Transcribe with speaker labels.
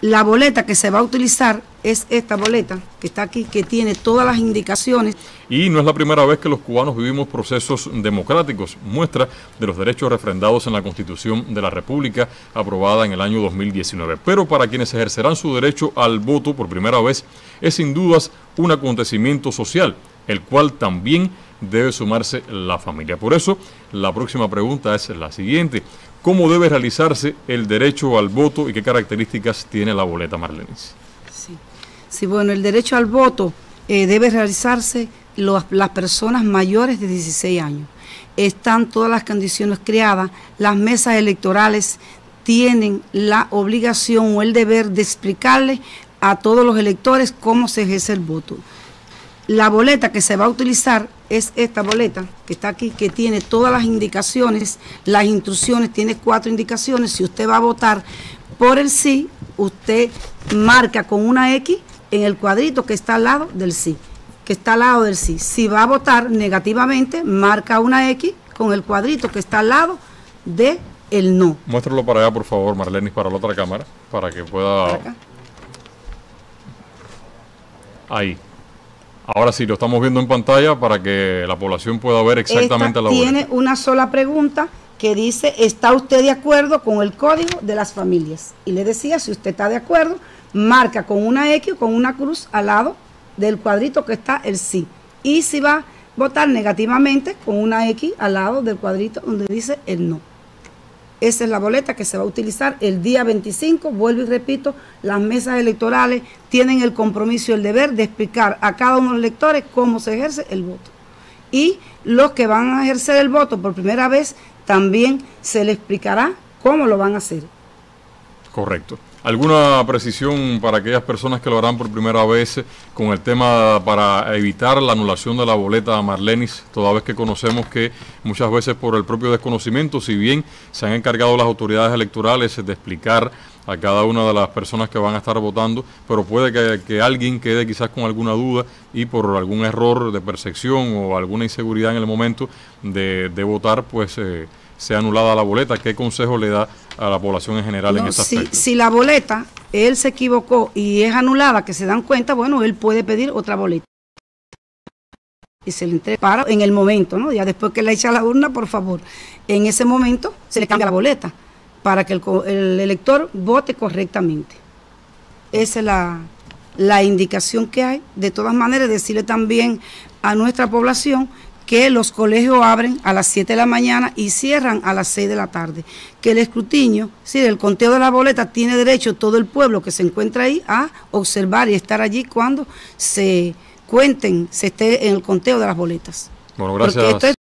Speaker 1: La boleta que se va a utilizar es esta boleta que está aquí, que tiene todas las indicaciones.
Speaker 2: Y no es la primera vez que los cubanos vivimos procesos democráticos, muestra de los derechos refrendados en la Constitución de la República, aprobada en el año 2019. Pero para quienes ejercerán su derecho al voto por primera vez, es sin dudas un acontecimiento social, el cual también debe sumarse la familia. Por eso, la próxima pregunta es la siguiente: ¿cómo debe realizarse el derecho al voto y qué características tiene la boleta, Marlenis?
Speaker 1: Sí, bueno, el derecho al voto debe realizarse las personas mayores de 16 años. Están todas las condiciones creadas, las mesas electorales tienen la obligación o el deber de explicarle a todos los electores cómo se ejerce el voto. La boleta que se va a utilizar es esta boleta que está aquí, que tiene todas las indicaciones, las instrucciones, tiene 4 indicaciones. Si usted va a votar por el sí, usted marca con una X en el cuadrito que está al lado del sí, Si va a votar negativamente, marca una X con el cuadrito que está al lado de el no.
Speaker 2: Muéstralo para allá, por favor, Marlenis, para la otra cámara, para que pueda... Ahí. Ahora sí, lo estamos viendo en pantalla para que la población pueda ver exactamente la boleta.
Speaker 1: Tiene una sola pregunta que dice: ¿está usted de acuerdo con el código de las familias? Y le decía, si usted está de acuerdo, marca con una X o con una cruz al lado del cuadrito que está el sí. Y si va a votar negativamente, con una X al lado del cuadrito donde dice el no. Esa es la boleta que se va a utilizar el día 25. Vuelvo y repito, las mesas electorales tienen el compromiso y el deber de explicar a cada uno de los electores cómo se ejerce el voto. Y los que van a ejercer el voto por primera vez, también se les explicará cómo lo van a hacer.
Speaker 2: Correcto. ¿Alguna precisión para aquellas personas que lo harán por primera vez con el tema para evitar la anulación de la boleta, Marlenis? Toda vez que conocemos que muchas veces por el propio desconocimiento, si bien se han encargado las autoridades electorales de explicar a cada una de las personas que van a estar votando, pero puede que alguien quede quizás con alguna duda y por algún error de percepción o alguna inseguridad en el momento de votar, pues sea anulada la boleta. ¿Qué consejo le da a la población en general en ese aspecto?
Speaker 1: Si la boleta, él se equivocó y es anulada, que se dan cuenta, bueno, él puede pedir otra boleta. Y se le entrega en el momento, ¿no? Ya después que le echa a la urna, por favor, en ese momento se le cambia la boleta para que el elector vote correctamente. Esa es la indicación que hay. De todas maneras, decirle también a nuestra población que los colegios abren a las 7 de la mañana y cierran a las 6 de la tarde. Que el escrutinio, el conteo de la boleta, tiene derecho todo el pueblo que se encuentra ahí a observar y estar allí cuando se esté en el conteo de las boletas.
Speaker 2: Bueno, gracias.